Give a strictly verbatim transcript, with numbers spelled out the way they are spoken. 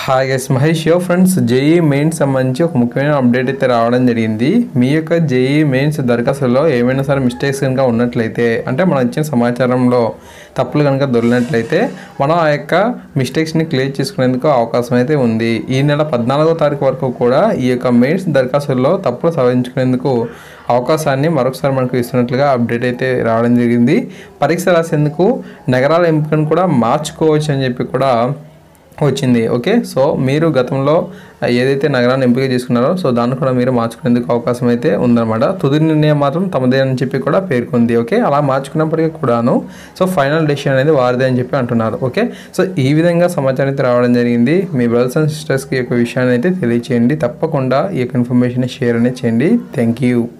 Hi guys, Mahesh యో friends. JEE mains సంబంధించి ఒక ముఖ్యమైన అప్డేట్ అయితే రావడం జరిగింది. మీ యొక్క జేఈ మెయిన్స్ దరఖాస్తులో ఏమైనా సరే మిస్టేక్స్ కనుక ఉన్నట్లయితే, అంటే మనం ఇచ్చిన సమాచారంలో తప్పులు కనుక దొరికినట్లయితే మనం ఆ యొక్క మిస్టేక్స్ని క్లియర్ చేసుకునేందుకు అవకాశం అయితే ఉంది. ఈ నెల పద్నాలుగో తారీఖు వరకు కూడా ఈ యొక్క మెయిన్స్ దరఖాస్తుల్లో తప్పులు సవరించుకునేందుకు అవకాశాన్ని మరొకసారి మనకు ఇస్తున్నట్లుగా అప్డేట్ అయితే రావడం జరిగింది. పరీక్ష రాసేందుకు నగరాల ఎంపికను కూడా మార్చుకోవచ్చు అని చెప్పి కూడా వచ్చింది. ఓకే, సో మీరు గతంలో ఏదైతే నగరాన్ని ఎంపిక చేసుకున్నారో సో దాన్ని కూడా మీరు మార్చుకునేందుకు అవకాశం అయితే ఉందన్నమాట. తుది నిర్ణయం మాత్రం తమదే అని చెప్పి కూడా పేర్కొంది. ఓకే, అలా మార్చుకున్నప్పటికీ కూడాను సో ఫైనల్ డెసిషన్ అనేది వారిదే అని చెప్పి అంటున్నారు. ఓకే, సో ఈ విధంగా సమాచారం అయితే రావడం జరిగింది. మీ బ్రదర్స్ అండ్ సిస్టర్స్కి ఈ యొక్క విషయాన్ని అయితే తెలియచేయండి. తప్పకుండా ఈ యొక్క ఇన్ఫర్మేషన్ షేర్ అనేది చేయండి. Thank you.